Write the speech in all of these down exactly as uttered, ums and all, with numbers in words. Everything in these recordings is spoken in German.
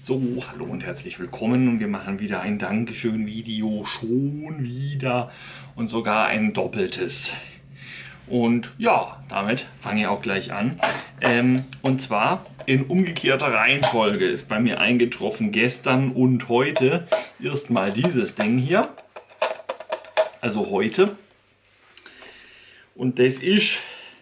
So, hallo und herzlich willkommen und wir machen wieder ein Dankeschön-Video, schon wieder und sogar ein doppeltes. Und ja, damit fange ich auch gleich an. Ähm, und zwar in umgekehrter Reihenfolge ist bei mir eingetroffen gestern und heute erstmal dieses Ding hier, also heute. Und das ist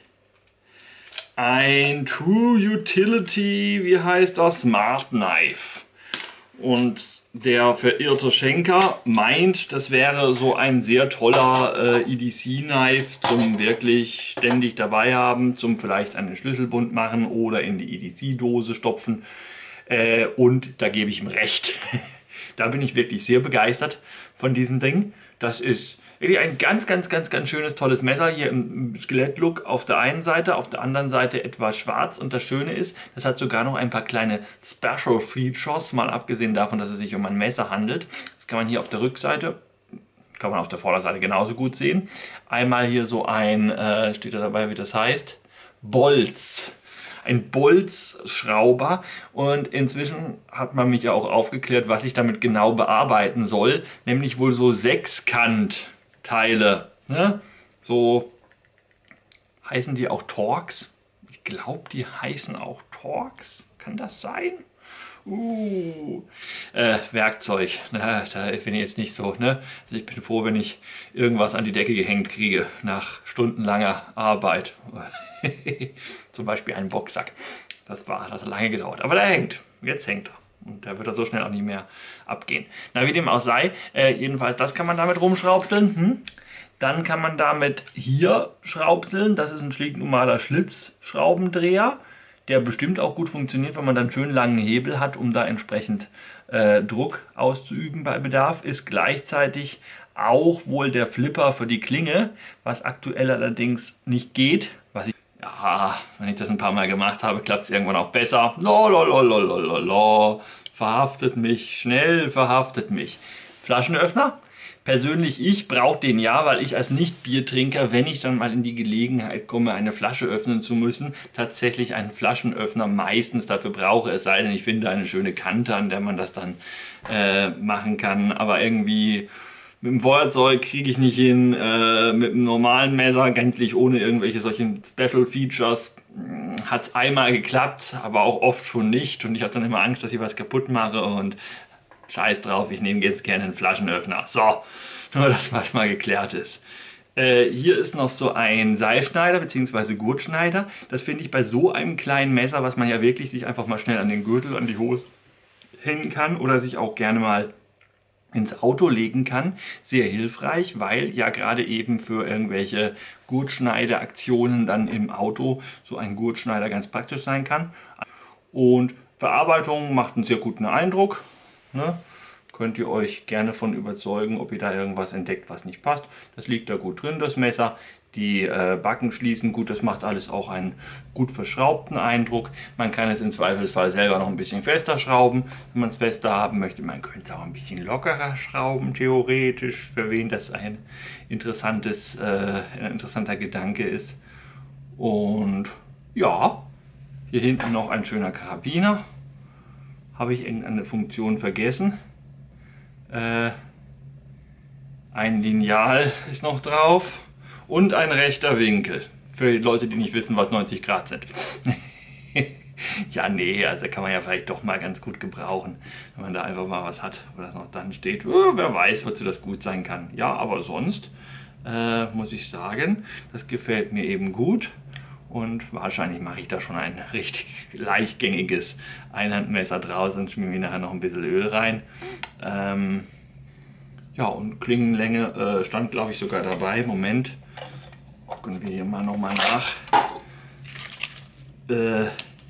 ein True Utility, wie heißt das? Smart Knife. Und der verirrte Schenker meint, das wäre so ein sehr toller äh, E D C-Knife zum wirklich ständig dabei haben, zum vielleicht einen Schlüsselbund machen oder in die E D C-Dose stopfen. Äh, und da gebe ich ihm recht. Da bin ich wirklich sehr begeistert von diesem Ding. Das ist wirklich ein ganz, ganz, ganz, ganz schönes, tolles Messer. Hier im Skelettlook auf der einen Seite, auf der anderen Seite etwas schwarz. Und das Schöne ist, das hat sogar noch ein paar kleine Special Features, mal abgesehen davon, dass es sich um ein Messer handelt. Das kann man hier auf der Rückseite, kann man auf der Vorderseite genauso gut sehen. Einmal hier so ein, äh, steht da dabei, wie das heißt, Bolz. Ein Bolzschrauber, und inzwischen hat man mich ja auch aufgeklärt, was ich damit genau bearbeiten soll, nämlich wohl so Sechskantteile, ne? So heißen die auch Torx? Ich glaube, die heißen auch Torx. Kann das sein? Uh, äh, Werkzeug, na, da bin ich jetzt nicht so, ne? Also ich bin froh, wenn ich irgendwas an die Decke gehängt kriege, nach stundenlanger Arbeit. Zum Beispiel einen Boxsack. Das war, das hat lange gedauert, aber der hängt, jetzt hängt er. Und da wird er so schnell auch nicht mehr abgehen. Na, wie dem auch sei, äh, jedenfalls das kann man damit rumschraubseln. Hm? Dann kann man damit hier schraubseln, das ist ein stinknormaler Schlitzschraubendreher, der bestimmt auch gut funktioniert, wenn man dann schön langen Hebel hat, um da entsprechend äh, Druck auszuüben bei Bedarf. Ist gleichzeitig auch wohl der Flipper für die Klinge, was aktuell allerdings nicht geht. Was ich, ja, wenn ich das ein paar Mal gemacht habe, klappt es irgendwann auch besser. Lololololololo, verhaftet mich, schnell verhaftet mich. Flaschenöffner? Persönlich, ich brauche den ja, weil ich als Nicht-Biertrinker, wenn ich dann mal in die Gelegenheit komme, eine Flasche öffnen zu müssen, tatsächlich einen Flaschenöffner meistens dafür brauche. Es sei denn, ich finde eine schöne Kante, an der man das dann äh, machen kann. Aber irgendwie mit dem Feuerzeug kriege ich nicht hin, äh, mit einem normalen Messer, gänzlich ohne irgendwelche solchen Special Features. Hat es einmal geklappt, aber auch oft schon nicht. Und ich habe dann immer Angst, dass ich was kaputt mache und scheiß drauf, ich nehme jetzt gerne einen Flaschenöffner. So, nur dass was mal geklärt ist. Äh, hier ist noch so ein Seilschneider bzw. Gurtschneider. Das finde ich bei so einem kleinen Messer, was man ja wirklich sich einfach mal schnell an den Gürtel, an die Hose hängen kann oder sich auch gerne mal ins Auto legen kann, sehr hilfreich, weil ja gerade eben für irgendwelche Gurtschneideaktionen dann im Auto so ein Gurtschneider ganz praktisch sein kann. Und Verarbeitung macht einen sehr guten Eindruck. Ne? Könnt ihr euch gerne von überzeugen, ob ihr da irgendwas entdeckt, was nicht passt. Das liegt da gut drin, das Messer. Die äh, Backen schließen gut, das macht alles auch einen gut verschraubten Eindruck. Man kann es im Zweifelsfall selber noch ein bisschen fester schrauben, wenn man es fester haben möchte. Man könnte auch ein bisschen lockerer schrauben, theoretisch, für wen das ein interessantes, äh, ein interessanter Gedanke ist. Und ja, hier hinten noch ein schöner Karabiner. Habe ich irgendeine Funktion vergessen? Äh, ein Lineal ist noch drauf und ein rechter Winkel. Für die Leute, die nicht wissen, was neunzig Grad sind. Ja, nee, also kann man ja vielleicht doch mal ganz gut gebrauchen, wenn man da einfach mal was hat, wo das noch dann steht. Oh, wer weiß, wozu das gut sein kann. Ja, aber sonst äh, muss ich sagen, das gefällt mir eben gut. Und wahrscheinlich mache ich da schon ein richtig leichtgängiges Einhandmesser draus und schmiere mir nachher noch ein bisschen Öl rein. Ähm, ja, und Klingenlänge äh, stand, glaube ich, sogar dabei. Moment, gucken wir hier mal nochmal nach. Äh,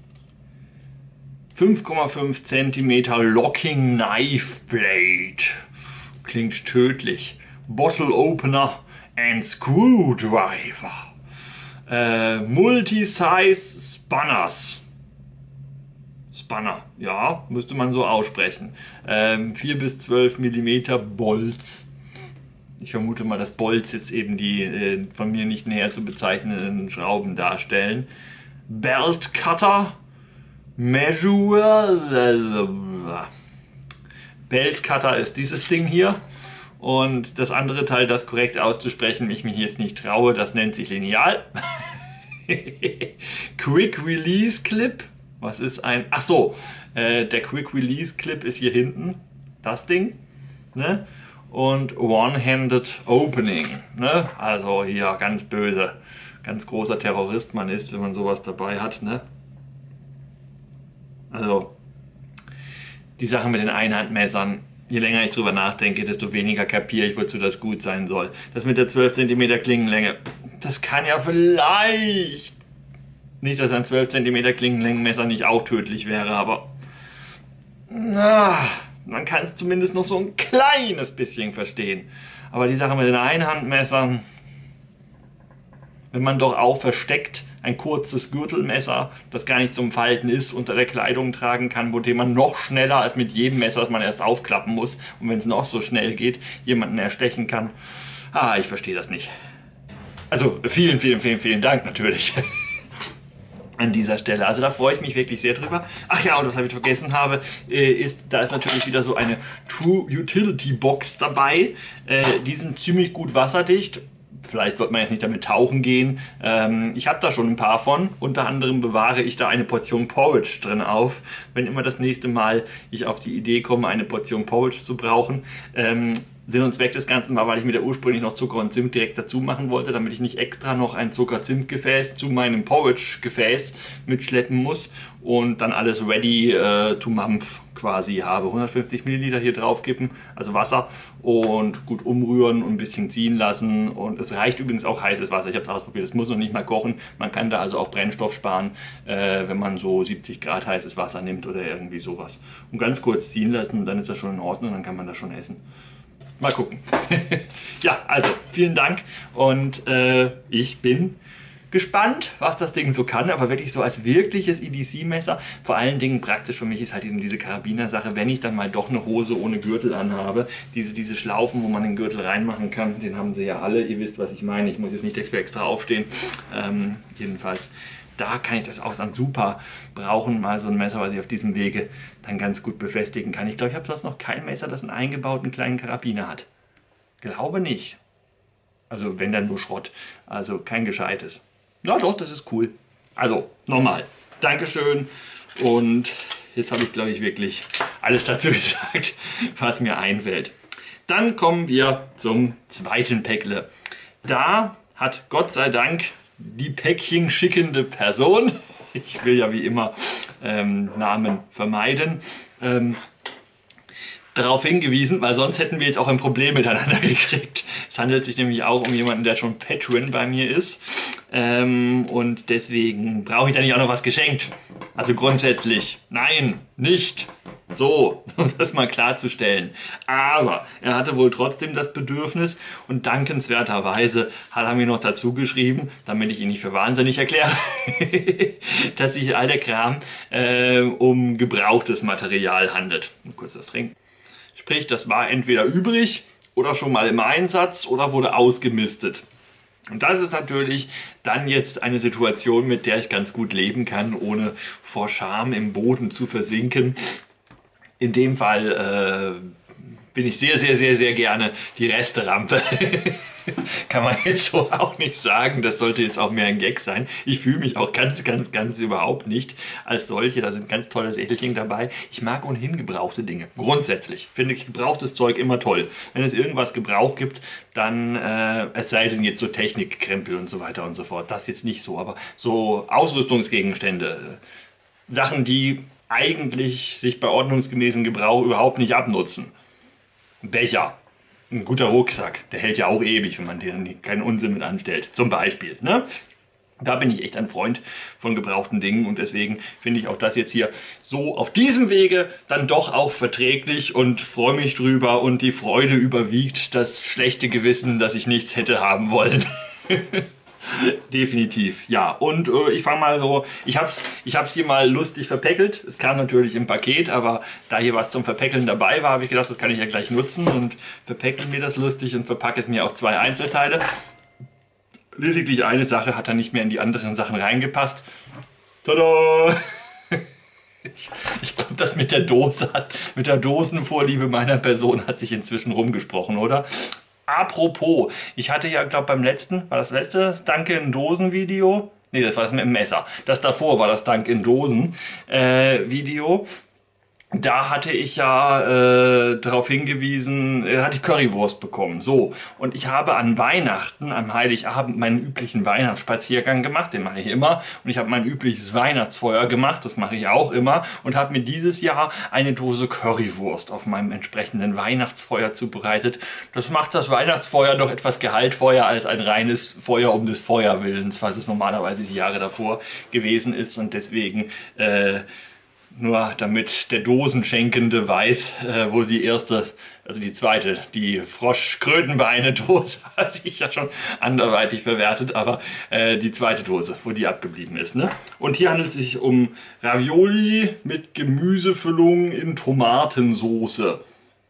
fünf Komma fünf Zentimeter Locking Knife Blade. Klingt tödlich. Bottle Opener and Screwdriver. Äh, Multi-Size Spanners. Spanner, ja, müsste man so aussprechen. Ähm, vier bis zwölf Millimeter Bolz. Ich vermute mal, dass Bolz jetzt eben die äh, von mir nicht näher zu bezeichnenden Schrauben darstellen. Belt Cutter. Measure. Belt Cutter ist dieses Ding hier. Und das andere Teil, das korrekt auszusprechen, ich mich jetzt nicht traue, das nennt sich Lineal. Quick Release Clip. Was ist ein... Ach so, äh, der Quick Release Clip ist hier hinten. Das Ding. Ne? Und One-Handed Opening. Ne? Also hier ganz böse. Ganz großer Terrorist man ist, wenn man sowas dabei hat. Ne? Also die Sache mit den Einhandmessern. Je länger ich drüber nachdenke, desto weniger kapiere ich, wozu das gut sein soll. Das mit der zwölf Zentimeter Klingenlänge, das kann ja vielleicht... Nicht, dass ein zwölf Zentimeter Klingenlängenmesser nicht auch tödlich wäre, aber... Na, man kann es zumindest noch so ein kleines bisschen verstehen. Aber die Sache mit den Einhandmessern... Wenn man doch auch versteckt ein kurzes Gürtelmesser, das gar nicht zum Falten ist, unter der Kleidung tragen kann, wo dem man noch schneller als mit jedem Messer, das man erst aufklappen muss, und wenn es noch so schnell geht, jemanden erstechen kann. Ah, ich verstehe das nicht. Also vielen, vielen, vielen, vielen Dank natürlich an dieser Stelle. Also da freue ich mich wirklich sehr drüber. Ach ja, und was ich vergessen habe, ist, da ist natürlich wieder so eine True Utility Box dabei. Die sind ziemlich gut wasserdicht. Vielleicht sollte man jetzt nicht damit tauchen gehen. Ähm, ich habe da schon ein paar von. Unter anderem bewahre ich da eine Portion Porridge drin auf. Wenn immer das nächste Mal ich auf die Idee komme, eine Portion Porridge zu brauchen. Ähm, Sinn und Zweck des Ganzen war, weil ich mir da ursprünglich noch Zucker und Zimt direkt dazu machen wollte, damit ich nicht extra noch ein Zucker-Zimt-Gefäß zu meinem Porridge-Gefäß mitschleppen muss und dann alles ready äh, to mampf quasi habe. hundertfünfzig Milliliter hier drauf kippen, also Wasser, und gut umrühren und ein bisschen ziehen lassen. Und es reicht übrigens auch heißes Wasser. Ich habe es ausprobiert, es muss noch nicht mal kochen. Man kann da also auch Brennstoff sparen, äh, wenn man so siebzig Grad heißes Wasser nimmt oder irgendwie sowas. Und ganz kurz ziehen lassen, dann ist das schon in Ordnung, dann kann man das schon essen. Mal gucken. Ja, also vielen Dank und äh, ich bin gespannt, was das Ding so kann, aber wirklich so als wirkliches E D C-Messer. Vor allen Dingen praktisch für mich ist halt eben diese Karabiner-Sache, wenn ich dann mal doch eine Hose ohne Gürtel anhabe. Diese, diese Schlaufen, wo man den Gürtel reinmachen kann, den haben sie ja alle. Ihr wisst, was ich meine. Ich muss jetzt nicht extra, extra aufstehen. Ähm, jedenfalls, da kann ich das auch dann super brauchen. Mal so ein Messer, was ich auf diesem Wege dann ganz gut befestigen kann. Ich glaube, ich habe sonst noch kein Messer, das einen eingebauten kleinen Karabiner hat. Glaube nicht. Also wenn dann nur Schrott. Also kein gescheites. Ja doch, das ist cool. Also nochmal, Dankeschön. Und jetzt habe ich, glaube ich, wirklich alles dazu gesagt, was mir einfällt. Dann kommen wir zum zweiten Päckle. Da hat Gott sei Dank die Päckchen schickende Person, ich will ja wie immer ähm, Namen vermeiden, ähm, darauf hingewiesen, weil sonst hätten wir jetzt auch ein Problem miteinander gekriegt. Es handelt sich nämlich auch um jemanden, der schon Patron bei mir ist. Ähm, und deswegen brauche ich da nicht auch noch was geschenkt. Also grundsätzlich, nein, nicht. So, um das mal klarzustellen. Aber er hatte wohl trotzdem das Bedürfnis und dankenswerterweise hat er mir noch dazu geschrieben, damit ich ihn nicht für wahnsinnig erkläre, dass sich all der Kram äh, um gebrauchtes Material handelt. Mal kurz was trinken. Sprich, das war entweder übrig oder schon mal im Einsatz oder wurde ausgemistet. Und das ist natürlich dann jetzt eine Situation, mit der ich ganz gut leben kann, ohne vor Scham im Boden zu versinken. In dem Fall äh, bin ich sehr, sehr, sehr, sehr gerne die Resterampe. Kann man jetzt so auch nicht sagen. Das sollte jetzt auch mehr ein Gag sein. Ich fühle mich auch ganz, ganz, ganz überhaupt nicht als solche. Da sind ganz tolle Sächelchen dabei. Ich mag ohnehin gebrauchte Dinge. Grundsätzlich finde ich gebrauchtes Zeug immer toll. Wenn es irgendwas Gebrauch gibt, dann, äh, es sei denn jetzt so Technikkrempel und so weiter und so fort. Das jetzt nicht so. Aber so Ausrüstungsgegenstände, Sachen, die eigentlich sich bei ordnungsgemäßem Gebrauch überhaupt nicht abnutzen. Becher. Ein guter Rucksack, der hält ja auch ewig, wenn man den keinen Unsinn mit anstellt. Zum Beispiel. Ne? Da bin ich echt ein Freund von gebrauchten Dingen und deswegen finde ich auch das jetzt hier so auf diesem Wege dann doch auch verträglich und freue mich drüber und die Freude überwiegt das schlechte Gewissen, dass ich nichts hätte haben wollen. Definitiv, ja. Und äh, ich fange mal so, ich hab's, ich hab's hier mal lustig verpäckelt. Es kam natürlich im Paket, aber da hier was zum Verpäckeln dabei war, habe ich gedacht, das kann ich ja gleich nutzen und verpäckle mir das lustig und verpacke es mir auf zwei Einzelteile. Lediglich eine Sache hat dann nicht mehr in die anderen Sachen reingepasst. Tada! Ich, ich glaube, das mit der Dose hat, mit der Dosenvorliebe meiner Person hat sich inzwischen rumgesprochen, oder? Apropos, ich hatte ja, glaube beim letzten, war das letzte das Danke in Dosen Video? Ne, das war das mit dem Messer. Das davor war das Dank in Dosen äh, Video. Da hatte ich ja äh, darauf hingewiesen, äh, hatte ich Currywurst bekommen. So, und ich habe an Weihnachten, am Heiligabend, meinen üblichen Weihnachtsspaziergang gemacht. Den mache ich immer. Und ich habe mein übliches Weihnachtsfeuer gemacht. Das mache ich auch immer. Und habe mir dieses Jahr eine Dose Currywurst auf meinem entsprechenden Weihnachtsfeuer zubereitet. Das macht das Weihnachtsfeuer doch etwas gehaltvoller als ein reines Feuer um des Feuerwillens, was es normalerweise die Jahre davor gewesen ist. Und deswegen... Äh, Nur damit der Dosenschenkende weiß, äh, wo die erste, also die zweite, die Frosch-Krötenbeine-Dose hatte ich ja schon anderweitig verwertet, aber äh, die zweite Dose, wo die abgeblieben ist. Ne? Und hier handelt es sich um Ravioli mit Gemüsefüllung in Tomatensoße.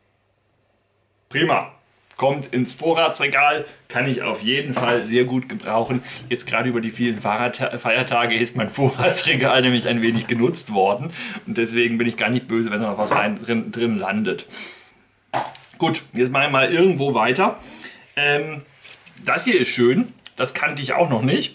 Prima! Kommt ins Vorratsregal, kann ich auf jeden Fall sehr gut gebrauchen. Jetzt gerade über die vielen Feiertage ist mein Vorratsregal nämlich ein wenig genutzt worden. Und deswegen bin ich gar nicht böse, wenn da noch was rein, drin, drin landet. Gut, jetzt mache ich mal irgendwo weiter. Ähm, das hier ist schön, das kannte ich auch noch nicht.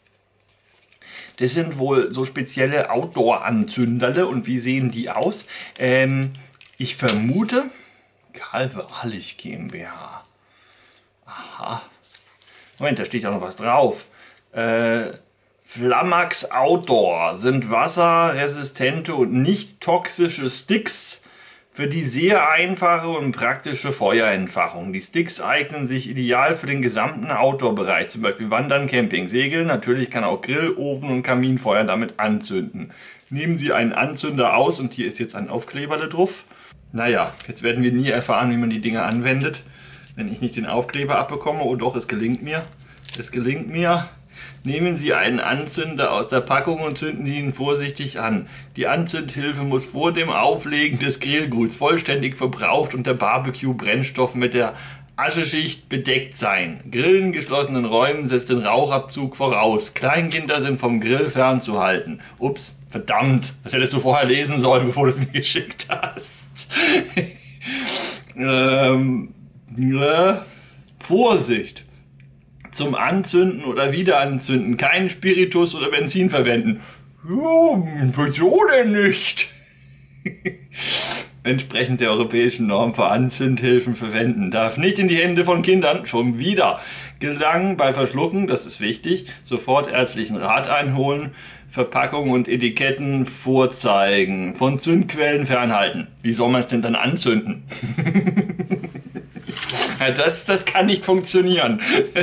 Das sind wohl so spezielle Outdoor-Anzünderle. Und wie sehen die aus? Ähm, ich vermute... Calve Hallig GmbH. Aha. Moment, da steht ja noch was drauf. Äh, Flamax Outdoor sind wasserresistente und nicht toxische Sticks für die sehr einfache und praktische Feuerentfachung. Die Sticks eignen sich ideal für den gesamten Outdoor-Bereich, zum Beispiel Wandern, Camping, Segeln. Natürlich kann auch Grill, Ofen und Kaminfeuer damit anzünden. Nehmen Sie einen Anzünder aus und hier ist jetzt ein Aufkleberle drauf. Naja, jetzt werden wir nie erfahren, wie man die Dinge anwendet, wenn ich nicht den Aufkleber abbekomme. Oh doch, es gelingt mir. Es gelingt mir. Nehmen Sie einen Anzünder aus der Packung und zünden Sie ihn vorsichtig an. Die Anzündhilfe muss vor dem Auflegen des Grillguts vollständig verbraucht und der Barbecue-Brennstoff mit der Ascheschicht bedeckt sein. Grillen in geschlossenen Räumen setzt den Rauchabzug voraus. Kleinkinder sind vom Grill fernzuhalten. Ups, verdammt, das hättest du vorher lesen sollen, bevor du es mir geschickt hast. ähm, ja, Vorsicht! Zum Anzünden oder Wiederanzünden keinen Spiritus oder Benzin verwenden. Ja, wieso denn nicht? Entsprechend der europäischen Norm für Anzündhilfen verwenden. Darf nicht in die Hände von Kindern. Schon wieder. Gelang bei Verschlucken, das ist wichtig, sofort ärztlichen Rat einholen. Verpackung und Etiketten vorzeigen. Von Zündquellen fernhalten. Wie soll man es denn dann anzünden? das, das kann nicht funktionieren.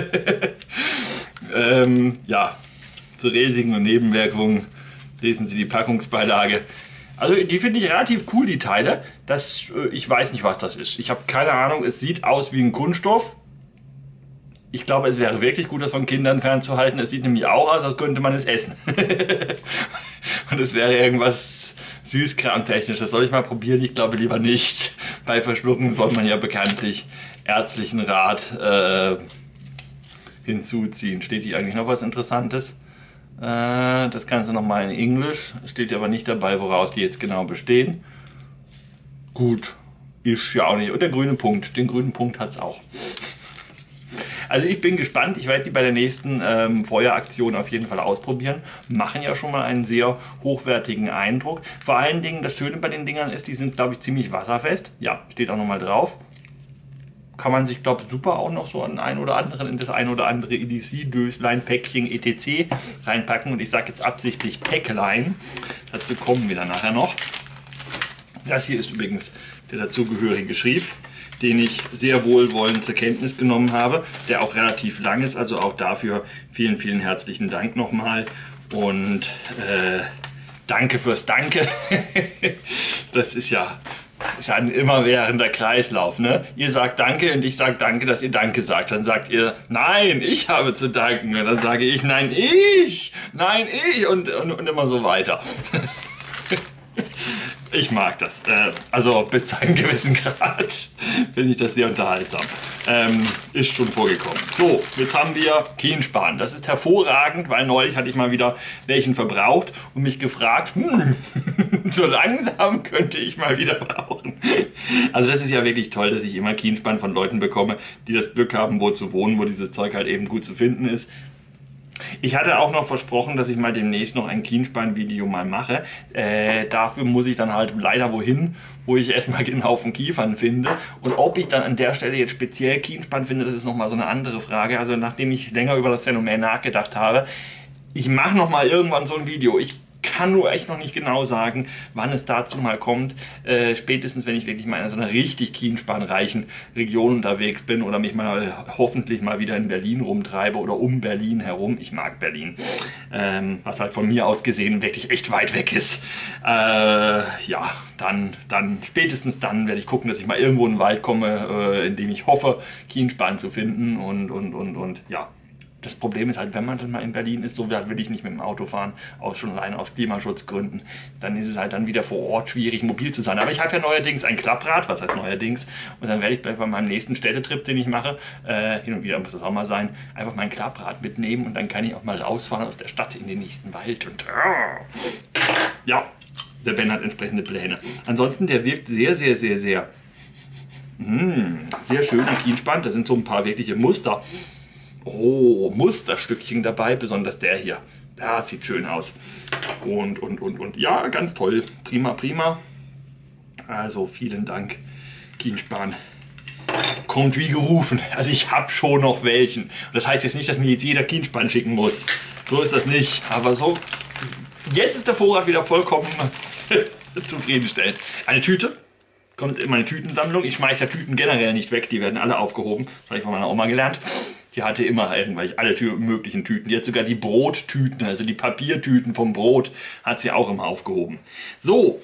ähm, ja, zu Risiken und Nebenwirkungen lesen Sie die Packungsbeilage. Also die finde ich relativ cool, die Teile. Das, ich weiß nicht, was das ist. Ich habe keine Ahnung. Es sieht aus wie ein Kunststoff. Ich glaube, es wäre wirklich gut, das von Kindern fernzuhalten. Es sieht nämlich auch aus, als könnte man es essen. Und es wäre irgendwas Süßkramtechnisches. Das soll ich mal probieren? Ich glaube lieber nicht. Bei Verschlucken soll man ja bekanntlich ärztlichen Rat äh, hinzuziehen. Steht hier eigentlich noch was Interessantes? Äh, das Ganze nochmal in Englisch. Steht aber nicht dabei, woraus die jetzt genau bestehen. Gut, ist ja auch nicht. Und der grüne Punkt. Den grünen Punkt hat es auch. Also ich bin gespannt, ich werde die bei der nächsten ähm, Feueraktion auf jeden Fall ausprobieren. Machen ja schon mal einen sehr hochwertigen Eindruck. Vor allen Dingen, das Schöne bei den Dingern ist, die sind, glaube ich, ziemlich wasserfest. Ja, steht auch nochmal drauf. Kann man sich, glaube ich, super auch noch so an ein oder anderen, in das ein oder andere E D C-Döslein, Päckchen, et cetera reinpacken. Und ich sage jetzt absichtlich Päcklein. Dazu kommen wir dann nachher noch. Das hier ist übrigens der dazugehörige Schrieb, den ich sehr wohlwollend zur Kenntnis genommen habe, der auch relativ lang ist, also auch dafür vielen, vielen herzlichen Dank nochmal und äh, danke fürs Danke. Das ist ja, ist ja ein immerwährender Kreislauf, ne? Ihr sagt Danke und ich sage Danke, dass ihr Danke sagt. Dann sagt ihr, nein, ich habe zu danken. Und dann sage ich, nein, ich, nein, ich und, und, und immer so weiter. Ich mag das. Äh, also bis zu einem gewissen Grad finde ich das sehr unterhaltsam. Ähm, ist schon vorgekommen. So, jetzt haben wir Kienspan. Das ist hervorragend, weil neulich hatte ich mal wieder welchen verbraucht und mich gefragt, hm, so langsam könnte ich mal wieder brauchen. Also das ist ja wirklich toll, dass ich immer Kienspan von Leuten bekomme, die das Glück haben, wo zu wohnen, wo dieses Zeug halt eben gut zu finden ist. Ich hatte auch noch versprochen, dass ich mal demnächst noch ein Kienspan-Video mal mache. Äh, dafür muss ich dann halt leider wohin, wo ich erstmal einen Haufen Kiefern finde. Und ob ich dann an der Stelle jetzt speziell Kienspan finde, das ist nochmal so eine andere Frage. Also nachdem ich länger über das Phänomen nachgedacht habe, ich mache nochmal irgendwann so ein Video. Ich kann nur echt noch nicht genau sagen, wann es dazu mal kommt. Äh, spätestens, wenn ich wirklich mal in so einer richtig kienspanreichen Region unterwegs bin oder mich mal hoffentlich mal wieder in Berlin rumtreibe oder um Berlin herum. Ich mag Berlin, ähm, was halt von mir aus gesehen wirklich echt weit weg ist. Äh, ja, dann, dann spätestens dann werde ich gucken, dass ich mal irgendwo in den Wald komme, äh, in dem ich hoffe, Kienspan zu finden und, und, und, und ja. Das Problem ist halt, wenn man dann mal in Berlin ist, so will ich nicht mit dem Auto fahren, auch schon alleine aus Klimaschutzgründen, dann ist es halt dann wieder vor Ort schwierig, mobil zu sein. Aber ich habe ja neuerdings ein Klapprad, was heißt neuerdings, und dann werde ich bei meinem nächsten Städtetrip, den ich mache, äh, hin und wieder muss das auch mal sein, einfach mein Klapprad mitnehmen und dann kann ich auch mal rausfahren aus der Stadt in den nächsten Wald und äh, ja, der Ben hat entsprechende Pläne. Ansonsten, der wirkt sehr, sehr, sehr, sehr, mh, sehr schön und Kienspan. Da sind so ein paar wirkliche Muster. Oh, Musterstückchen dabei, besonders der hier. Das sieht schön aus. Und, und, und, und, ja, ganz toll. Prima, prima. Also, vielen Dank, Kienspan. Kommt wie gerufen. Also, ich habe schon noch welchen. Und das heißt jetzt nicht, dass mir jetzt jeder Kienspan schicken muss. So ist das nicht. Aber so, jetzt ist der Vorrat wieder vollkommen zufriedenstellend. Eine Tüte. Kommt in meine Tütensammlung. Ich schmeiße ja Tüten generell nicht weg. Die werden alle aufgehoben. Das habe ich von meiner Oma gelernt. Die hatte immer irgendwelche, alle Tü möglichen Tüten. Die hat sogar die Brottüten, also die Papiertüten vom Brot, hat sie auch immer aufgehoben. So,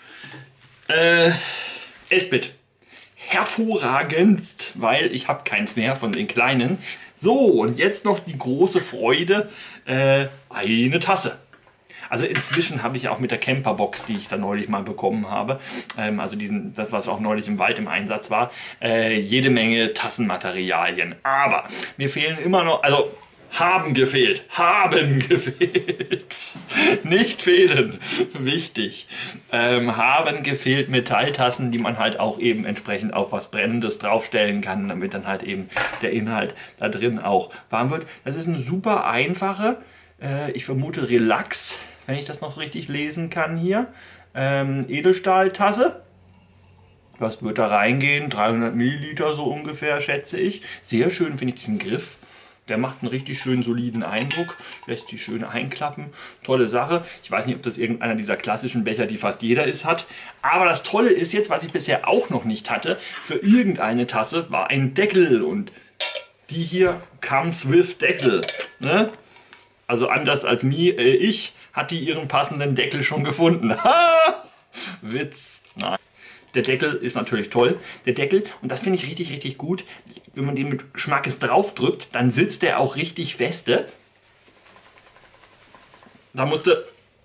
äh, Esbit. Hervorragendst, weil ich habe keins mehr von den kleinen. So, und jetzt noch die große Freude, äh, eine Tasse. Also inzwischen habe ich auch mit der Camperbox, die ich da neulich mal bekommen habe, ähm, also diesen, das was auch neulich im Wald im Einsatz war, äh, jede Menge Tassenmaterialien. Aber mir fehlen immer noch, also haben gefehlt, haben gefehlt, nicht fehlen, wichtig, ähm, haben gefehlt Metalltassen, die man halt auch eben entsprechend auf was Brennendes draufstellen kann, damit dann halt eben der Inhalt da drin auch warm wird. Das ist eine super einfache, äh, ich vermute Relax, wenn ich das noch richtig lesen kann hier, ähm, Edelstahltasse. Was wird da reingehen? dreihundert Milliliter so ungefähr, schätze ich. Sehr schön finde ich diesen Griff. Der macht einen richtig schönen soliden Eindruck, lässt die schön einklappen. Tolle Sache. Ich weiß nicht, ob das irgendeiner dieser klassischen Becher, die fast jeder ist, hat. Aber das Tolle ist jetzt, was ich bisher auch noch nicht hatte, für irgendeine Tasse war ein Deckel. Und die hier comes with Deckel. Ne? Also anders als mir, äh, ich, hat die ihren passenden Deckel schon gefunden. Ha! Witz. Nein. Der Deckel ist natürlich toll. Der Deckel, und das finde ich richtig, richtig gut, wenn man den mit Schmackes drauf drückt, dann sitzt der auch richtig feste. Da musste...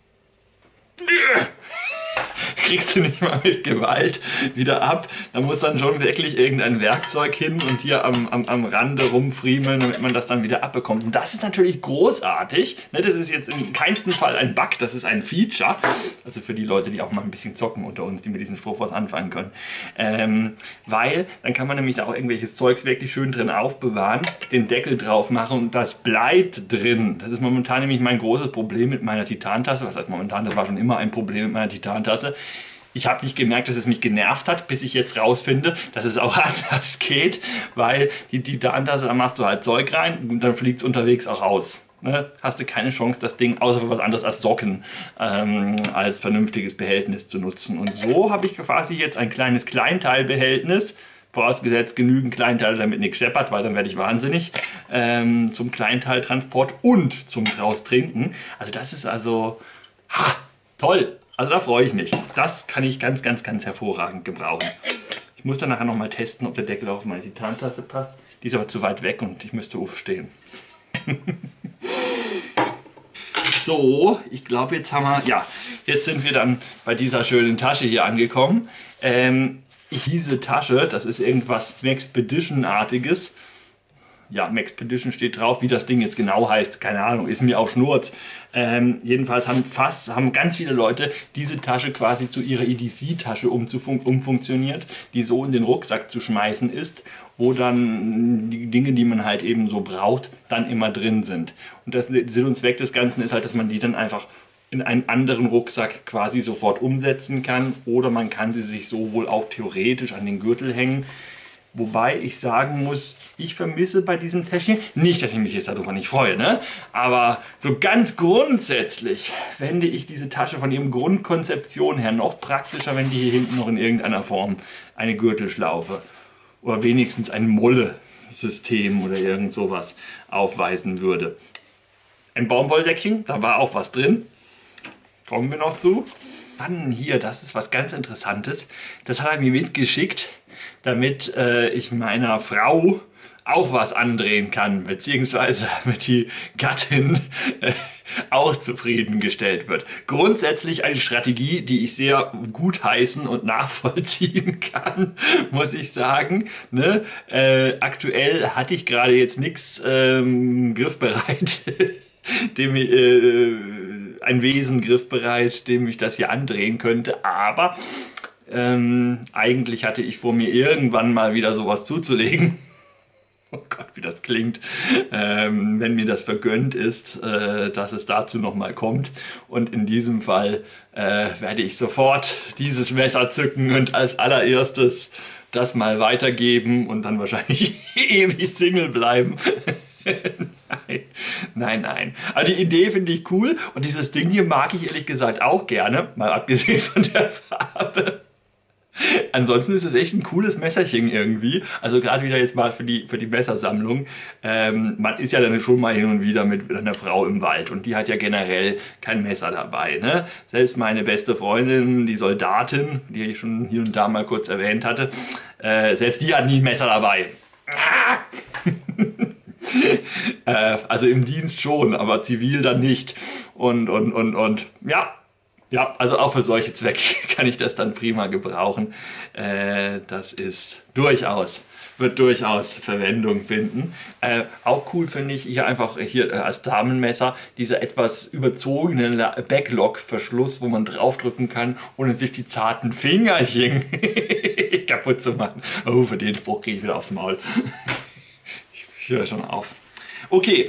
Kriegst du nicht mal mit Gewalt wieder ab. Da muss dann schon wirklich irgendein Werkzeug hin und hier am, am, am Rande rumfriemeln, damit man das dann wieder abbekommt. Und das ist natürlich großartig. Das ist jetzt in keinsten Fall ein Bug, das ist ein Feature. Also für die Leute, die auch mal ein bisschen zocken unter uns, die mit diesem Spruch was anfangen können. Ähm, weil dann kann man nämlich da auch irgendwelches Zeugs wirklich schön drin aufbewahren, den Deckel drauf machen und das bleibt drin. Das ist momentan nämlich mein großes Problem mit meiner Titantasse. Was heißt momentan? Das war schon immer ein Problem mit meiner Titantasse. Ich habe nicht gemerkt, dass es mich genervt hat, bis ich jetzt rausfinde, dass es auch anders geht, weil die Titantasse, da machst du halt Zeug rein und dann fliegt es unterwegs auch raus. Ne? Hast du keine Chance, das Ding außer für was anderes als Socken ähm, als vernünftiges Behältnis zu nutzen. Und so habe ich quasi jetzt ein kleines Kleinteilbehältnis, vorausgesetzt genügend Kleinteile, damit nichts scheppert, weil dann werde ich wahnsinnig, ähm, zum Kleinteiltransport und zum draus trinken. Also das ist also ha, toll. Also da freue ich mich. Das kann ich ganz, ganz, ganz hervorragend gebrauchen. Ich muss dann nachher noch mal testen, ob der Deckel auf meine Titantasse passt. Die ist aber zu weit weg und ich müsste aufstehen. So, ich glaube jetzt haben wir, ja, jetzt sind wir dann bei dieser schönen Tasche hier angekommen. Ähm, diese Tasche, das ist irgendwas Maxpedition-artiges. Ja, Maxpedition steht drauf, wie das Ding jetzt genau heißt, keine Ahnung, ist mir auch Schnurz. Ähm, jedenfalls haben fast, haben ganz viele Leute diese Tasche quasi zu ihrer E D C-Tasche umfunktioniert, die so in den Rucksack zu schmeißen ist, wo dann die Dinge, die man halt eben so braucht, dann immer drin sind. Und das Sinn und Zweck des Ganzen ist halt, dass man die dann einfach in einen anderen Rucksack quasi sofort umsetzen kann, oder man kann sie sich so wohl auch theoretisch an den Gürtel hängen. Wobei ich sagen muss, ich vermisse bei diesem Täschchen, nicht, dass ich mich jetzt darüber nicht freue, ne? Aber so ganz grundsätzlich fände ich diese Tasche von ihrem Grundkonzeption her noch praktischer, wenn die hier hinten noch in irgendeiner Form eine Gürtelschlaufe oder wenigstens ein Molle-System oder irgend sowas aufweisen würde. Ein Baumwollsäckchen, da war auch was drin. Kommen wir noch zu. Dann hier, das ist was ganz Interessantes. Das hat er mir mitgeschickt, damit äh, ich meiner Frau auch was andrehen kann, beziehungsweise damit die Gattin äh, auch zufriedengestellt wird. Grundsätzlich eine Strategie, die ich sehr gutheißen und nachvollziehen kann, muss ich sagen. Ne? Äh, aktuell hatte ich gerade jetzt nichts ähm, griffbereit, dem ich, äh, ein Wesen griffbereit, dem ich das hier andrehen könnte, aber Ähm, eigentlich hatte ich vor, mir irgendwann mal wieder sowas zuzulegen. Oh Gott, wie das klingt. Ähm, wenn mir das vergönnt ist, äh, dass es dazu nochmal kommt. Und in diesem Fall äh, werde ich sofort dieses Messer zücken und als allererstes das mal weitergeben und dann wahrscheinlich ewig Single bleiben. Nein, nein, nein. Aber die Idee finde ich cool und dieses Ding hier mag ich ehrlich gesagt auch gerne, mal abgesehen von der Farbe. Ansonsten ist es echt ein cooles Messerchen irgendwie. Also gerade wieder jetzt mal für die, für die Messersammlung. Ähm, man ist ja dann schon mal hin und wieder mit einer Frau im Wald und die hat ja generell kein Messer dabei. Ne? Selbst meine beste Freundin, die Soldatin, die ich schon hier und da mal kurz erwähnt hatte, äh, selbst die hat nie ein Messer dabei. äh, also im Dienst schon, aber zivil dann nicht. Und, und, und, und ja. Ja, also auch für solche Zwecke kann ich das dann prima gebrauchen. Äh, das ist durchaus, wird durchaus Verwendung finden. Äh, auch cool finde ich hier einfach hier äh, als Damenmesser dieser etwas überzogene Backlog-Verschluss, wo man draufdrücken kann, ohne sich die zarten Fingerchen kaputt zu machen. Oh, für den Spruch gehe ich wieder aufs Maul. Ich höre schon auf. Okay.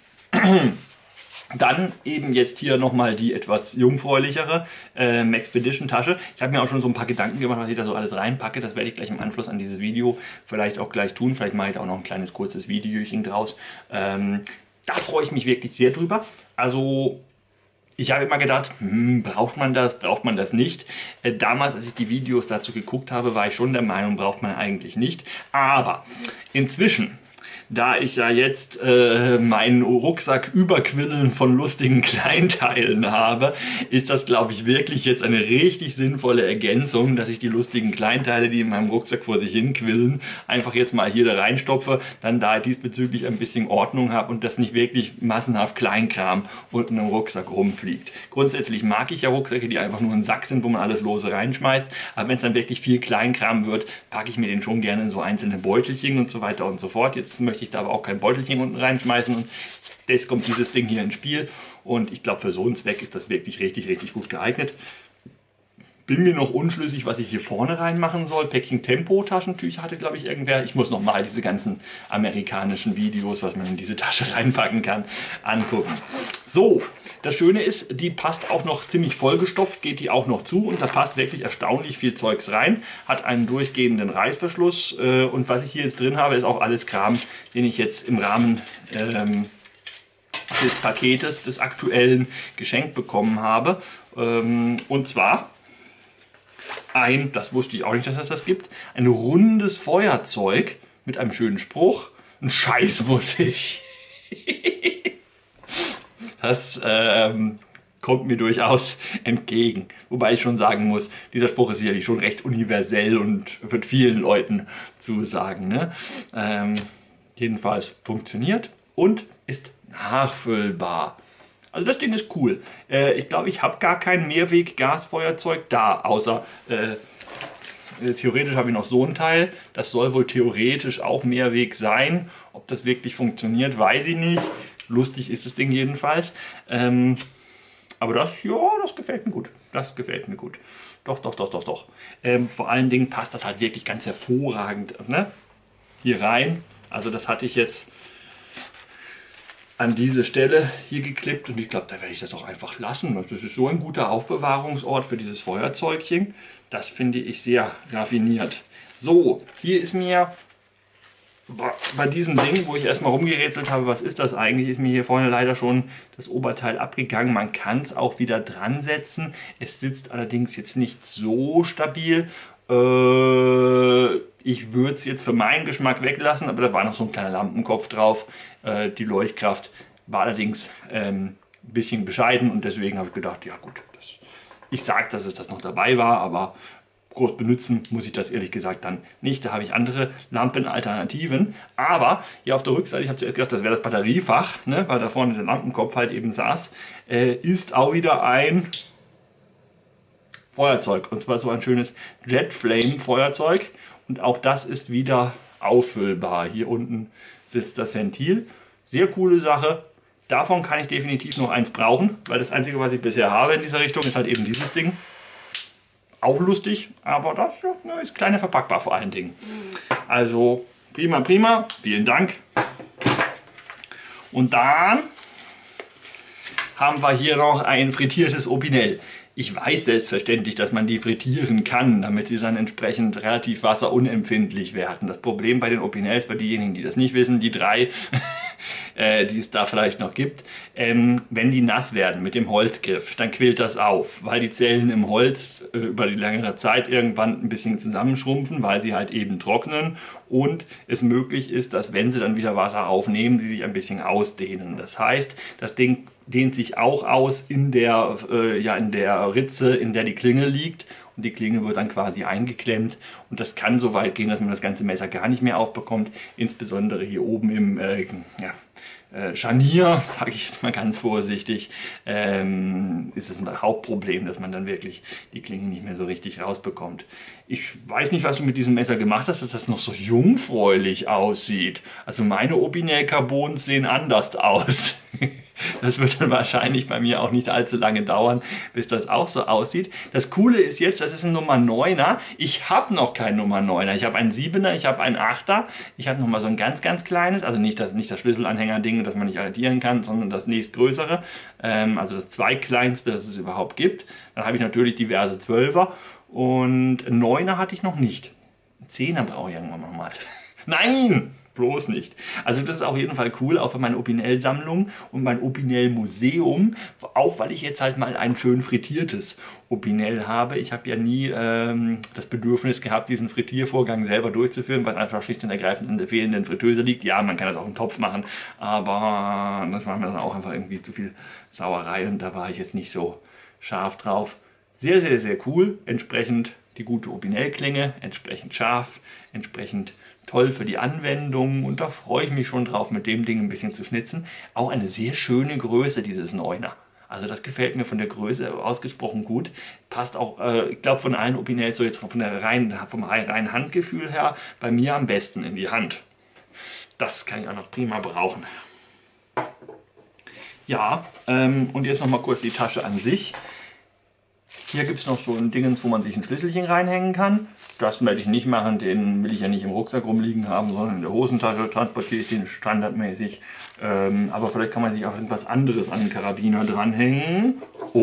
Dann eben jetzt hier nochmal die etwas jungfräulichere äh, Maxpedition Tasche. Ich habe mir auch schon so ein paar Gedanken gemacht, was ich da so alles reinpacke. Das werde ich gleich im Anschluss an dieses Video vielleicht auch gleich tun. Vielleicht mache ich da auch noch ein kleines kurzes Videochen draus. Ähm, da freue ich mich wirklich sehr drüber. Also ich habe immer gedacht, hm, braucht man das, braucht man das nicht. Äh, damals, als ich die Videos dazu geguckt habe, war ich schon der Meinung, braucht man eigentlich nicht. Aber inzwischen, da ich ja jetzt äh, meinen Rucksack überquillen von lustigen Kleinteilen habe, ist das, glaube ich, wirklich jetzt eine richtig sinnvolle Ergänzung, dass ich die lustigen Kleinteile, die in meinem Rucksack vor sich hin quillen, einfach jetzt mal hier da reinstopfe, dann da diesbezüglich ein bisschen Ordnung habe und das nicht wirklich massenhaft Kleinkram unten im Rucksack rumfliegt. Grundsätzlich mag ich ja Rucksäcke, die einfach nur ein Sack sind, wo man alles lose reinschmeißt, aber wenn es dann wirklich viel Kleinkram wird, packe ich mir den schon gerne in so einzelne Beutelchen und so weiter und so fort. Jetzt möchte ich da aber auch kein Beutelchen unten reinschmeißen und jetzt kommt dieses Ding hier ins Spiel und ich glaube, für so einen Zweck ist das wirklich richtig, richtig gut geeignet. Bin mir noch unschlüssig, was ich hier vorne reinmachen soll. Packing Tempo Taschentücher hatte, glaube ich, irgendwer. Ich muss nochmal diese ganzen amerikanischen Videos, was man in diese Tasche reinpacken kann, angucken. So, das Schöne ist, die passt auch noch ziemlich vollgestopft, geht die auch noch zu und da passt wirklich erstaunlich viel Zeugs rein. Hat einen durchgehenden Reißverschluss äh, und was ich hier jetzt drin habe, ist auch alles Kram, den ich jetzt im Rahmen ähm, des Paketes, des aktuellen, geschenkt bekommen habe. Ähm, und zwar ein, das wusste ich auch nicht, dass es das gibt, ein rundes Feuerzeug mit einem schönen Spruch. Ein Scheiß muss ich. Das ähm, kommt mir durchaus entgegen. Wobei ich schon sagen muss, dieser Spruch ist sicherlich schon recht universell und wird vielen Leuten zusagen. Ne? Ähm, jedenfalls funktioniert und ist nachfüllbar. Also das Ding ist cool. Äh, ich glaube, ich habe gar kein Mehrweg-Gasfeuerzeug da, außer äh, theoretisch habe ich noch so ein Teil. Das soll wohl theoretisch auch Mehrweg sein. Ob das wirklich funktioniert, weiß ich nicht. Lustig ist das Ding jedenfalls. Ähm, aber das, ja, das gefällt mir gut. Das gefällt mir gut. Doch, doch, doch, doch, doch. Ähm, vor allen Dingen passt das halt wirklich ganz hervorragend, ne? Hier rein. Also das hatte ich jetzt an diese Stelle hier geklippt und ich glaube, da werde ich das auch einfach lassen. Das ist so ein guter Aufbewahrungsort für dieses Feuerzeugchen. Das finde ich sehr raffiniert. So, hier ist mir bei diesem Ding, wo ich erstmal rumgerätselt habe, was ist das eigentlich, ist mir hier vorne leider schon das Oberteil abgegangen. Man kann es auch wieder dran setzen. Es sitzt allerdings jetzt nicht so stabil. Äh, ich würde es jetzt für meinen Geschmack weglassen, aber da war noch so ein kleiner Lampenkopf drauf. Äh, die Leuchtkraft war allerdings ähm, ein bisschen bescheiden und deswegen habe ich gedacht, ja gut, das, ich sage, dass es das noch dabei war, aber groß benutzen muss ich das ehrlich gesagt dann nicht. Da habe ich andere Lampenalternativen. Aber hier auf der Rückseite, ich habe zuerst gedacht, das wäre das Batteriefach, ne, weil da vorne der Lampenkopf halt eben saß, äh, ist auch wieder ein Feuerzeug. Und zwar so ein schönes Jet Flame Feuerzeug. Und auch das ist wieder auffüllbar. Hier unten sitzt das Ventil. Sehr coole Sache. Davon kann ich definitiv noch eins brauchen, weil das Einzige, was ich bisher habe in dieser Richtung, ist halt eben dieses Ding. Auch lustig, aber das ja, ist kleiner verpackbar vor allen Dingen. Also prima, prima, vielen Dank. Und dann haben wir hier noch ein frittiertes Opinel. Ich weiß selbstverständlich, dass man die frittieren kann, damit sie dann entsprechend relativ wasserunempfindlich werden. Das Problem bei den Opinels, für diejenigen, die das nicht wissen, die drei, äh, die es da vielleicht noch gibt, ähm, wenn die nass werden mit dem Holzgriff, dann quillt das auf, weil die Zellen im Holz äh, über die längere Zeit irgendwann ein bisschen zusammenschrumpfen, weil sie halt eben trocknen und es möglich ist, dass wenn sie dann wieder Wasser aufnehmen, sie sich ein bisschen ausdehnen. Das heißt, das Ding dehnt sich auch aus in der, äh, ja, in der Ritze, in der die Klinge liegt. Und die Klinge wird dann quasi eingeklemmt. Und das kann so weit gehen, dass man das ganze Messer gar nicht mehr aufbekommt. Insbesondere hier oben im äh, ja, äh, Scharnier, sage ich jetzt mal ganz vorsichtig, ähm, ist es ein Hauptproblem, dass man dann wirklich die Klinge nicht mehr so richtig rausbekommt. Ich weiß nicht, was du mit diesem Messer gemacht hast, dass das noch so jungfräulich aussieht. Also meine Opinel Carbons sehen anders aus. Das wird dann wahrscheinlich bei mir auch nicht allzu lange dauern, bis das auch so aussieht. Das Coole ist jetzt, das ist ein Nummer neuner. Ich habe noch kein Nummer neuner. Ich habe einen siebener, ich habe einen achter. Ich habe noch mal so ein ganz, ganz kleines, also nicht das, nicht das Schlüsselanhänger-Ding, das man nicht addieren kann, sondern das nächstgrößere. Ähm, also das zweitkleinste, das es überhaupt gibt. Dann habe ich natürlich diverse Zwölfer und neuner hatte ich noch nicht. Zehner brauche ich irgendwann noch mal. Nein! Bloß nicht. Also das ist auf jeden Fall cool, auch für meine Opinel-Sammlung und mein Opinel-Museum, auch weil ich jetzt halt mal ein schön frittiertes Opinel habe. Ich habe ja nie ähm, das Bedürfnis gehabt, diesen Frittiervorgang selber durchzuführen, weil einfach schlicht und ergreifend in der fehlenden Fritteuse liegt. Ja, man kann das auch im Topf machen, aber das war mir dann auch einfach irgendwie zu viel Sauerei und da war ich jetzt nicht so scharf drauf. Sehr, sehr, sehr cool. Entsprechend die gute Opinel-Klinge, entsprechend scharf, entsprechend toll für die Anwendung und da freue ich mich schon drauf, mit dem Ding ein bisschen zu schnitzen. Auch eine sehr schöne Größe, dieses Neuner. Also das gefällt mir von der Größe ausgesprochen gut. Passt auch, äh, ich glaube von allen Opinels so jetzt von der reinen, vom reinen Handgefühl her bei mir am besten in die Hand. Das kann ich auch noch prima brauchen. Ja, ähm, und jetzt noch mal kurz die Tasche an sich. Hier gibt es noch so ein Dingens, wo man sich ein Schlüsselchen reinhängen kann. Das werde ich nicht machen, den will ich ja nicht im Rucksack rumliegen haben, sondern in der Hosentasche transportiere ich den standardmäßig. Ähm, aber vielleicht kann man sich auch irgendwas anderes an den Karabiner dranhängen.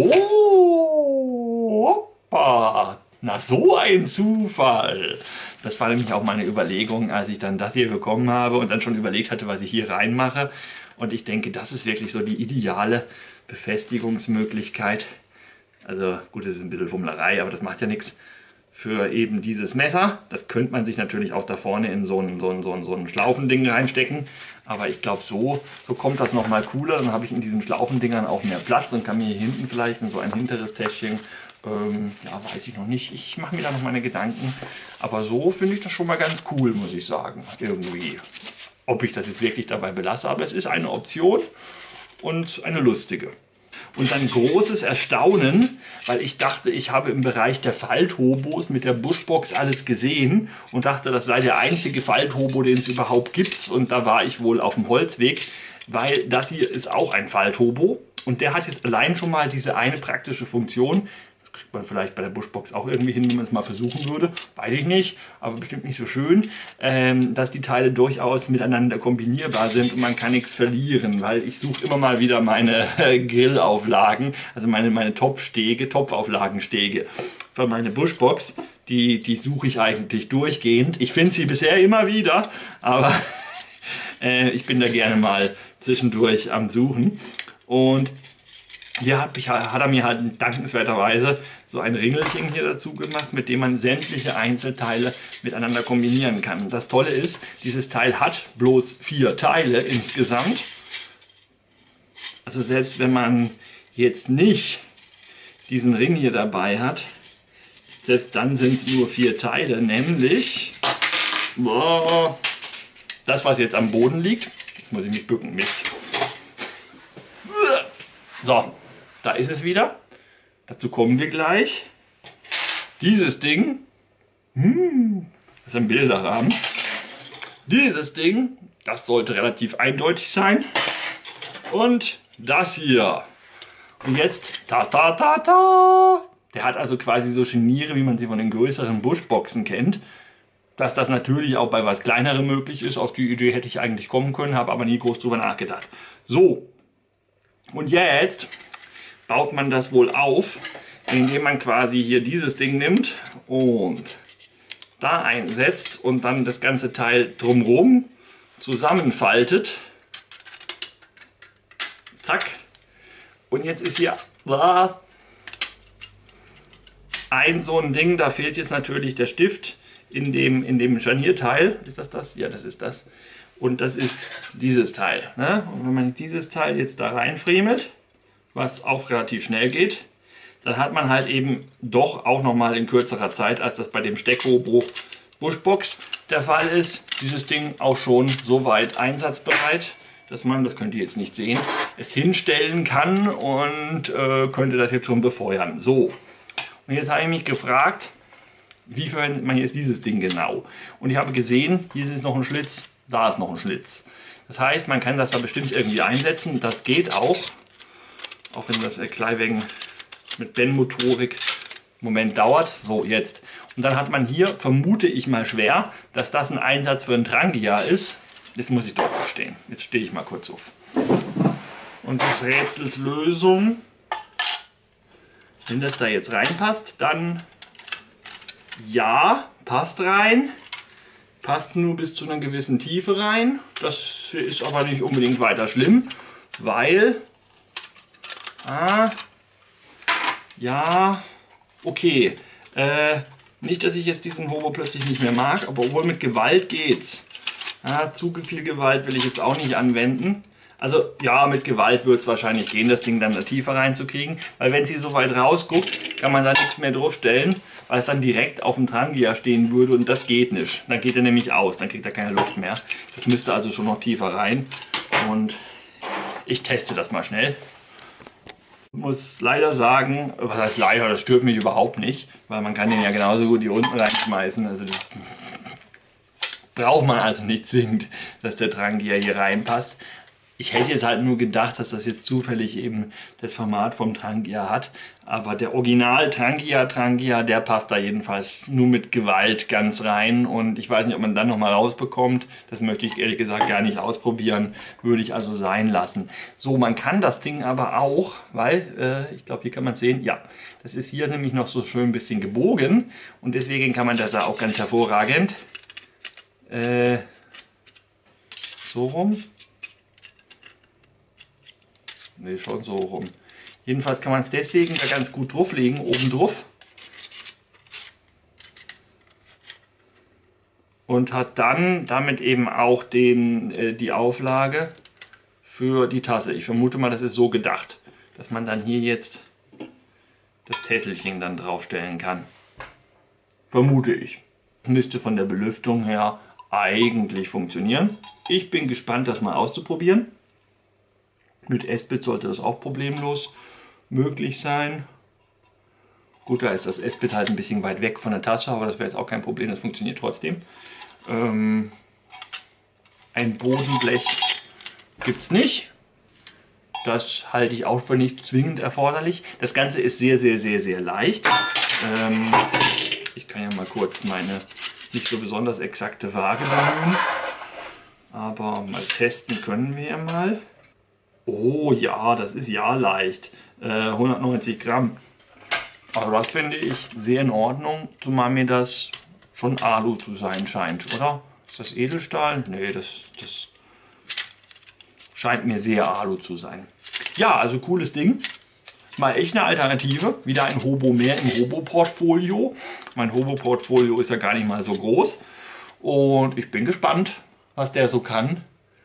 Oh, hoppa! Na, so ein Zufall! Das war nämlich auch meine Überlegung, als ich dann das hier bekommen habe und dann schon überlegt hatte, was ich hier reinmache. Und ich denke, das ist wirklich so die ideale Befestigungsmöglichkeit. Also gut, das ist ein bisschen Fummlerei, aber das macht ja nichts für eben dieses Messer. Das könnte man sich natürlich auch da vorne in so ein, so ein, so ein, so ein Schlaufending reinstecken. Aber ich glaube, so, so kommt das nochmal cooler. Dann habe ich in diesen Schlaufendingern auch mehr Platz und kann mir hier hinten vielleicht in so ein hinteres Täschchen, ähm, ja, weiß ich noch nicht. Ich mache mir da noch meine Gedanken. Aber so finde ich das schon mal ganz cool, muss ich sagen. Irgendwie. Ob ich das jetzt wirklich dabei belasse, aber es ist eine Option und eine lustige. und dann großes Erstaunen, weil ich dachte, ich habe im Bereich der Falthobos mit der Bushbox alles gesehen und dachte, das sei der einzige Falthobo, den es überhaupt gibt. Und da war ich wohl auf dem Holzweg, weil das hier ist auch ein Falthobo und der hat jetzt allein schon mal diese eine praktische Funktion. Kriegt man vielleicht bei der Bushbox auch irgendwie hin, wenn man es mal versuchen würde. Weiß ich nicht, aber bestimmt nicht so schön, ähm, dass die Teile durchaus miteinander kombinierbar sind und man kann nichts verlieren, weil ich suche immer mal wieder meine äh, Grillauflagen, also meine, meine Topfstege, Topfauflagenstege für meine Bushbox. Die, die suche ich eigentlich durchgehend. Ich finde sie bisher immer wieder, aber äh, ich bin da gerne mal zwischendurch am Suchen. Und hier hat, hat er mir halt dankenswerterweise so ein Ringelchen hier dazu gemacht, mit dem man sämtliche Einzelteile miteinander kombinieren kann. Das Tolle ist, dieses Teil hat bloß vier Teile insgesamt. Also selbst wenn man jetzt nicht diesen Ring hier dabei hat, selbst dann sind es nur vier Teile, nämlich boah, das, was jetzt am Boden liegt. Jetzt muss ich mich bücken, Mist. So. Da ist es wieder. Dazu kommen wir gleich. Dieses Ding, hm, das ist ein Bilderrahmen. Dieses Ding, das sollte relativ eindeutig sein. Und das hier. Und jetzt, ta ta ta ta. Der hat also quasi so Scharniere, wie man sie von den größeren Bushboxen kennt. Dass das natürlich auch bei was Kleinerem möglich ist. Auf die Idee hätte ich eigentlich kommen können, habe aber nie groß drüber nachgedacht. So. Und jetzt baut man das wohl auf, indem man quasi hier dieses Ding nimmt und da einsetzt und dann das ganze Teil drumherum zusammenfaltet. Zack. Und jetzt ist hier ah, ein so ein Ding, da fehlt jetzt natürlich der Stift in dem, in dem Scharnierteil. Ist das das? Ja, das ist das. Und das ist dieses Teil. Ne? Und wenn man dieses Teil jetzt da reinfriemelt, was auch relativ schnell geht, dann hat man halt eben doch auch noch mal in kürzerer Zeit, als das bei dem Steckhobo Bushbox der Fall ist, dieses Ding auch schon so weit einsatzbereit, dass man, das könnt ihr jetzt nicht sehen, es hinstellen kann und äh, könnte das jetzt schon befeuern. So, und jetzt habe ich mich gefragt, wie verwendet man jetzt dieses Ding genau? Und ich habe gesehen, hier ist noch ein Schlitz, da ist noch ein Schlitz. Das heißt, man kann das da bestimmt irgendwie einsetzen, das geht auch. Auch wenn das gleich wegen mit Ben-Motorik im Moment dauert. So, jetzt. Und dann hat man hier, vermute ich mal schwer, dass das ein Einsatz für ein Trangia ist. Jetzt muss ich doch aufstehen. Jetzt stehe ich mal kurz auf. Und des Rätsels Lösung, wenn das da jetzt reinpasst, dann ja, passt rein. Passt nur bis zu einer gewissen Tiefe rein. Das ist aber nicht unbedingt weiter schlimm, weil Ah, ja, okay. Äh, nicht, dass ich jetzt diesen Hobo plötzlich nicht mehr mag, aber obwohl mit Gewalt geht's. Ah, zu viel Gewalt will ich jetzt auch nicht anwenden. Also ja, mit Gewalt wird es wahrscheinlich gehen, das Ding dann da tiefer reinzukriegen. Weil wenn sie so weit rausguckt, kann man da nichts mehr draufstellen, weil es dann direkt auf dem Trangia stehen würde und das geht nicht. Dann geht er nämlich aus, dann kriegt er keine Luft mehr. Das müsste also schon noch tiefer rein. Und ich teste das mal schnell. Ich muss leider sagen, was heißt leider, das stört mich überhaupt nicht, weil man kann den ja genauso gut hier unten reinschmeißen. Also das braucht man also nicht zwingend, dass der Trangia hier reinpasst. Ich hätte jetzt halt nur gedacht, dass das jetzt zufällig eben das Format vom Trangia hat. Aber der Original Trangia Trangia, der passt da jedenfalls nur mit Gewalt ganz rein. Und ich weiß nicht, ob man dann nochmal rausbekommt. Das möchte ich ehrlich gesagt gar nicht ausprobieren. Würde ich also sein lassen. So, man kann das Ding aber auch, weil, äh, ich glaube, hier kann man sehen, ja, das ist hier nämlich noch so schön ein bisschen gebogen. Und deswegen kann man das da auch ganz hervorragend äh, so rum. Ne, schon so rum. Jedenfalls kann man es deswegen da ganz gut drauflegen, oben drauf. Und hat dann damit eben auch den, äh, die Auflage für die Tasse. Ich vermute mal, das ist so gedacht, dass man dann hier jetzt das Tässelchen dann draufstellen kann. Vermute ich. Das müsste von der Belüftung her eigentlich funktionieren. Ich bin gespannt, das mal auszuprobieren. Mit Esbit sollte das auch problemlos möglich sein. Gut, da ist das Esspit halt ein bisschen weit weg von der Tasche, aber das wäre jetzt auch kein Problem, das funktioniert trotzdem. Ähm, ein Bodenblech gibt es nicht. Das halte ich auch für nicht zwingend erforderlich. Das Ganze ist sehr, sehr, sehr, sehr leicht. Ähm, ich kann ja mal kurz meine nicht so besonders exakte Waage bemühen. Aber mal testen können wir ja mal. Oh ja, das ist ja leicht. Äh, hundertneunzig Gramm. Also das finde ich sehr in Ordnung, zumal mir das schon Alu zu sein scheint, oder? Ist das Edelstahl? Nee, das, das scheint mir sehr Alu zu sein. Ja, also cooles Ding. Mal echt eine Alternative. Wieder ein Hobo mehr im Hobo-Portfolio. Mein Hobo-Portfolio ist ja gar nicht mal so groß. Und ich bin gespannt, was der so kann.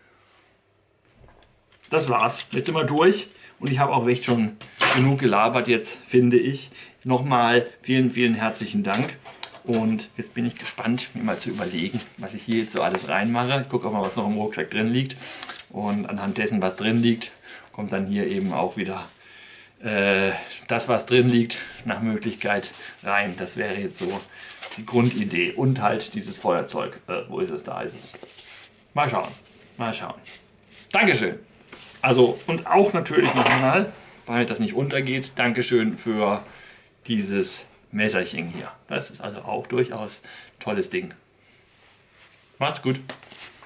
Das war's. Jetzt sind wir durch. Und ich habe auch echt schon genug gelabert jetzt, finde ich. Nochmal vielen, vielen herzlichen Dank. Und jetzt bin ich gespannt, mir mal zu überlegen, was ich hier jetzt so alles reinmache. Ich gucke auch mal, was noch im Rucksack drin liegt. Und anhand dessen, was drin liegt, kommt dann hier eben auch wieder äh, das, was drin liegt, nach Möglichkeit rein. Das wäre jetzt so die Grundidee. Und halt dieses Feuerzeug. Äh, wo ist es? Da ist es. Mal schauen. Mal schauen. Dankeschön. Also, und auch natürlich nochmal, weil das nicht untergeht, Dankeschön für dieses Messerchen hier. Das ist also auch durchaus ein tolles Ding. Macht's gut.